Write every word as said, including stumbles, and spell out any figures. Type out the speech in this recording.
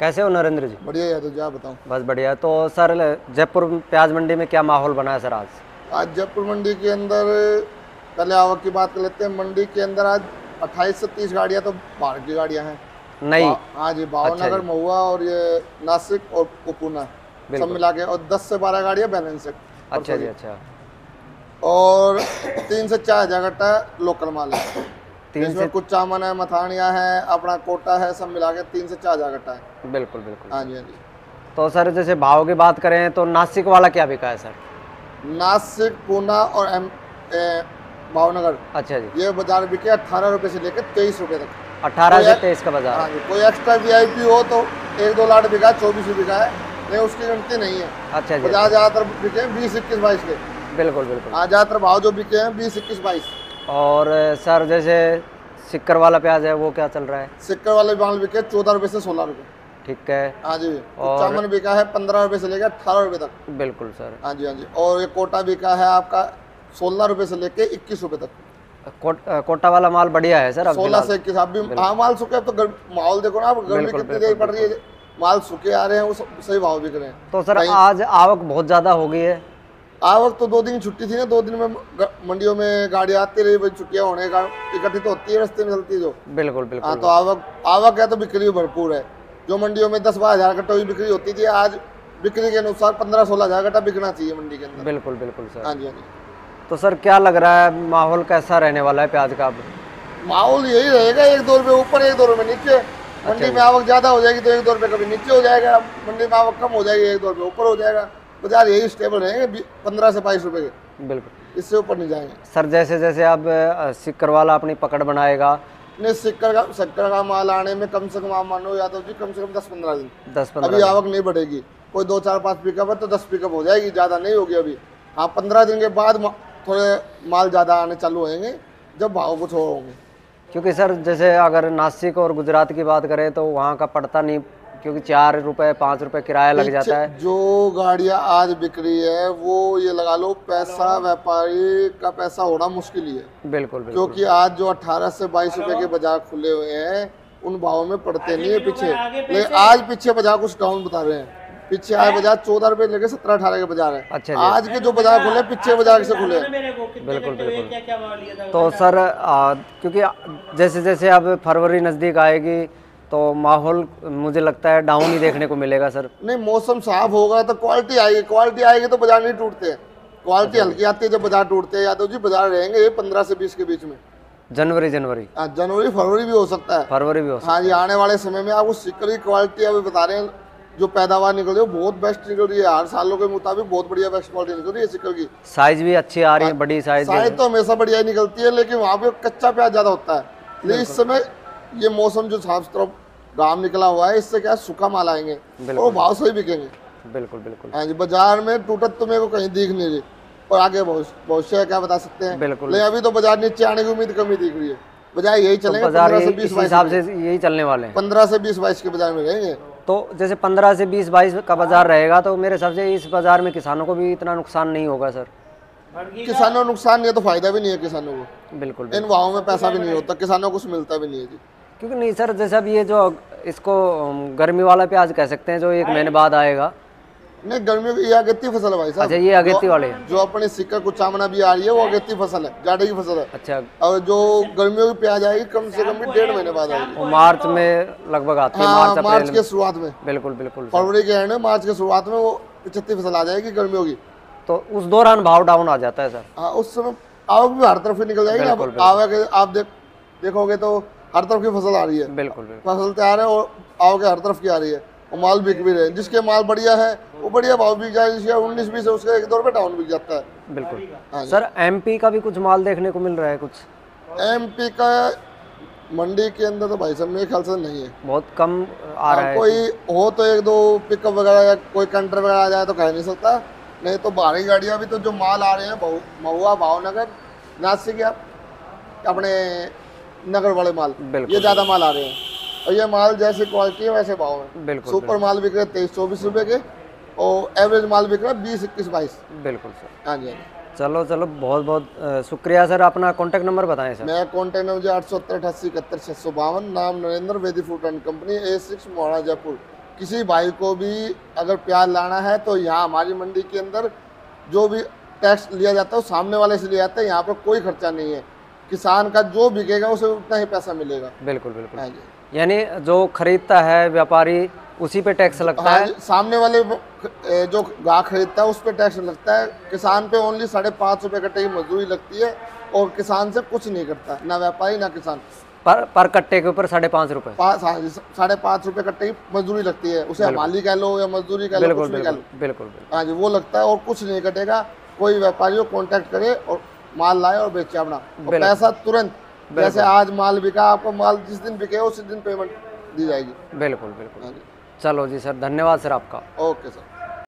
कैसे हो नरेंद्र जी? बढ़िया यादव जी, आप बताओ। बस बढ़िया। तो सर जयपुर प्याज मंडी में क्या माहौल बना है सर आज? आज जयपुर मंडी के अंदर पहले आवक की बात कर लेते हैं। मंडी के अंदर आज अट्ठाईस से तीस गाड़ियां तो बाहर की गाड़ियां हैं। नहीं। हाँ जी, भावनगर, जी। महुआ और ये नासिक और पूना सब मिला के, और दस से बारह गाड़ियां बैलेंस है। अच्छा जी, अच्छा। और तीन से चार हजार कट्टा लोकल माल है। तीन से कुछ चामन है, मथानिया है, अपना कोटा है, सब मिला के तीन से चार हजार कट्टा है। बिल्कुल बिल्कुल। हाँ जी, हाँ जी। तो सर जैसे भाव की बात करें तो नासिक वाला क्या बिका है सर? नासिक, पूना और एम भावनगर, अच्छा जी, ये बाजार बिके अठारह रुपए से लेकर तेईस रुपए तक। अठारह से तेईस का बाजार। हाँ जी, कोई एक्स्ट्रा वीआईपी हो तो एक दो लाट बिका, चौबीस भी बिका है, लेकिन उसकी गिनती नहीं है। अच्छा जी, बाजार ज्यादातर बिके हैं बीस इक्कीस बाईस के। बिल्कुल बिल्कुल। हाँ, ज्यादातर भाव जो बिके हैं बीस इक्कीस बाईस। और सर जैसे सिक्कर वाला प्याज है वो क्या चल रहा है? सिक्कर वाले माल बिके चौदह रुपए से सोलह रुपए। ठीक है। हाँ जी। और चामन बिका है पंद्रह रुपए से लेकर अठारह रुपए तक। बिल्कुल सर। हाँ जी, हाँ जी। और ये कोटा बिका है आपका सोलह रुपए से लेके इक्कीस रुपए तक। कोट, कोटा वाला माल बढ़िया है सर? सोलह से इक्कीस। आप भी हाँ, माल सूखे। अब तो माहौल देखो ना, आप गर्मी कितनी देर पड़ रही है, माल सूखे आ रहे हैं, वो सही भाव बिक रहे हैं। तो सर आज आवक बहुत ज्यादा हो गई है। आवक तो दो दिन की छुट्टी थी ना, दो दिन में मंडियों में गाड़ी आती रही, भाई छुट्टियां होने का इकट्ठी तो होती है, रास्ते में चलती है जो। बिल्कुल बिल्कुल। हाँ, तो आवक आवक है तो बिक्री भरपूर है। जो मंडियों में दस बारह हजार कट्टा बिक्री होती थी, आज बिक्री के अनुसार पंद्रह सोलह हजार कट्टा बिकना चाहिए मंडी के अंदर। बिल्कुल बिल्कुल सर। हाँ जी, हाँ जी। तो सर क्या लग रहा है माहौल कैसा रहने वाला है प्याज का अब? माहौल यही रहेगा, एक दो रुपये ऊपर एक दो रुपये नीचे। मंडी में आवक ज्यादा हो जाएगी तो एक दो रुपये कभी नीचे हो जाएगा, मंडी में आवक कम हो जाएगी एक दो रुपये ऊपर हो जाएगा। बाजार यही स्टेबल रहेंगे पंद्रह से बाईस रुपए के। बिल्कुल, इससे ऊपर नहीं जाएंगे सर। जैसे जैसे अब सिक्कर वाला अपनी पकड़ बनाएगा, नहीं, सिक्कर का सिक्कर का माल आने में कम से कम आप मानो यादव जी, कम से कम दस पंद्रह दिन दस पंद्रह अभी आवक नहीं बढ़ेगी। कोई दो चार पाँच पिकअप है तो दस पिकअप हो जाएगी, ज़्यादा नहीं होगी अभी। हाँ, पंद्रह दिन के बाद थोड़े माल ज़्यादा आने चालू होंगे जब भाव कुछ होंगे। क्योंकि सर जैसे अगर नासिक और गुजरात की बात करें तो वहाँ का पड़ता नहीं, क्योंकि चार रुपए पाँच रुपए किराया लग जाता है। जो गाड़ियाँ आज बिक रही है वो ये लगा लो, पैसा व्यापारी का पैसा होना मुश्किल ही है। बिल्कुल बिल्कुल। क्योंकि आज जो अठारह से बाईस रुपए के बाजार खुले हुए हैं उन भावों में पड़ते नहीं है पीछे, लेकिन आज पीछे बाजार कुछ डाउन बता रहे हैं। पीछे आए बाजार चौदह रुपए लेके सत्रह अठारह के बाजार है। अच्छा, आज के जो बाजार खुले पीछे बाजार से खुले हैं। बिल्कुल बिल्कुल। तो सर आ, क्योंकि जैसे जैसे अब फरवरी नज़दीक आएगी तो माहौल मुझे लगता है डाउन ही देखने को मिलेगा सर। नहीं, मौसम साफ होगा तो क्वालिटी आएगी, क्वालिटी आएगी तो बाजार नहीं टूटते हैं। क्वालिटी हल्की आती है जब बाजार टूटते हैं। यादव जी, बाजार रहेंगे ये पंद्रह से बीस के बीच में। जनवरी जनवरी हाँ, जनवरी फरवरी भी हो सकता है। फरवरी भी हो सकता है। हाँ जी, आने वाले समय में आपको सिक्कर की क्वालिटी अभी बता रहे हैं, जो पैदावार निकल रही है बहुत बेस्ट निकल रही है। हर सालों के मुताबिक बहुत बढ़िया बेस्ट क्वालिटी निकल रही है सिक्कर की। साइज भी अच्छी आ रही है, बड़ी साइज। साइज तो हमेशा बढ़िया ही निकलती है, लेकिन वहाँ पे कच्चा प्याज ज्यादा होता है। लेकिन इस समय ये मौसम जो साफ तरफ गाम निकला हुआ है, इससे क्या सूखा माल आएंगे और भाव सही बिकेंगे। बिल्कुल बिल्कुल। हाँ जी, बाजार में टूटत तो मेरे को कहीं दिख नहीं रही, और आगे भविष्य क्या बता सकते हैं। बिल्कुल। लेकिन अभी तो बाजार नीचे आने की उम्मीद कमी दिख रही है। बाजार यही चलेंगे, पंद्रह से बीस हिसाब से यही चलने वाले हैं। पंद्रह से बीस बाईस के बाजार में रहेंगे। तो जैसे पंद्रह से बीस बाईस का बाजार रहेगा तो मेरे हिसाब से इस बाजार में किसानों को भी इतना नुकसान नहीं होगा सर। किसानों को नुकसान नहीं है तो फायदा भी नहीं है किसानों को। बिल्कुल। इन भावों में पैसा भी नहीं होता, किसानों को कुछ मिलता भी नहीं है जी। क्योंकि नहीं सर, जैसे अब ये जो इसको गर्मी वाला प्याज कह सकते हैं जो एक महीने बाद आएगा। नहीं, गर्मियों की ये अगेती फसल है भाई साहब। अच्छा, ये अगेती वाले हैं। जो अपने सिक्कर कुचामना भी आ रही है वो अगेती फसल है, जाड़े की फसल है। अच्छा। और जो गर्मियों की प्याज आएगी कम से कम भी डेढ़ महीने बाद आएगी। वो मार्च में लगभग आती है। हाँ, मार्च मार्च के शुरुआत में। बिल्कुल बिल्कुल। फरवरी के एंड में, मार्च के शुरुआत में वो पिछहत्ती फसल आ जाएगी गर्मियों की। तो उस दौरान भाव डाउन आ जाता है सर। हाँ, उस समय आवक भी हर तरफ ही निकल जाएगी। अब आवक आप देख देखोगे तो हर तरफ की फसल आ रही है। बिल्कुल बिल्कुल। फसल तैयार है और आवक हर तरफ की आ रही है और माल बिक भी रहे हैं। जिसके माल बढ़िया है वो बढ़िया भाव बिक जाए, जिसके उन्नीस बीस है उसका एक दो रुपये डाउन बिक जाता है। बिल्कुल। हाँ सर, एमपी का भी कुछ माल देखने को मिल रहा है? कुछ एमपी का मंडी के अंदर तो भाई साहब मेरे ख्याल से नहीं है, बहुत कम आ रहा है। कोई हो तो एक दो पिकअप वगैरह या कोई कंटर वगैरह आ जाए तो कह नहीं सकता, नहीं तो बाहरी गाड़ियाँ भी तो जो माल आ रहे हैं महुआ, भावनगर, नासिक या अपने नगर वाले माल, ये ज़्यादा माल आ रहे हैं। और ये माल जैसी क्वालिटी है वैसे भाव है। बिल्कुल। सुपर माल बिक रहे तेईस चौबीस रुपए के और एवरेज माल बिक रहा है बीस इक्कीस बाईस। बिल्कुल सर। हाँ जी। चलो चलो, बहुत बहुत शुक्रिया सर। अपना कॉन्टैक्ट नंबर बताएं सर। मेरा कॉन्टैक्ट नंबर आठ सौ सत्तर अठासी इकहत्तर छः सौ बावन। नाम Narendra, Vedi food and company, A six Mohada Jaipur. किसी भाई को भी अगर प्याज लाना है तो यहाँ हमारी मंडी के अंदर जो भी टैक्स लिया जाता है वो सामने वाले से लिया जाता है। यहाँ पर कोई खर्चा नहीं है, किसान का जो बिकेगा उसे उतना ही पैसा मिलेगा। बिल्कुल बिल्कुल। हाँ जी। यानी जो खरीदता है व्यापारी उसी पे टैक्स लगता हाँ है। जी, सामने वाले वो, ए, जो गाहक खरीदता है उस पर टैक्स लगता है। किसान पे ओनली साढ़े पाँच रुपये कट्टे की मजदूरी लगती है और किसान से कुछ नहीं करता, ना व्यापारी ना किसान। पर पर कट्टे के ऊपर साढ़े पाँच रुपये पाँच हाँ जी, साढ़े पाँच रुपये कट्टे की मजदूरी लगती है। उसे हमाली कह लो या मजदूरी कह लो, बिल्कुल कुछ भी कह लो। बिल्कुल बिल्कुल बिल्कुल। हाँ जी, वो लगता है और कुछ नहीं कटेगा। कोई व्यापारी को कॉन्टैक्ट करे और माल लाए और बेचे अपना, और पैसा तुरंत। जैसे आज माल बिका, आपको माल जिस दिन बिके उसी दिन पेमेंट दी जाएगी। बिल्कुल बिल्कुल। हाँ जी। चलो जी सर, धन्यवाद सर आपका। Okay sir.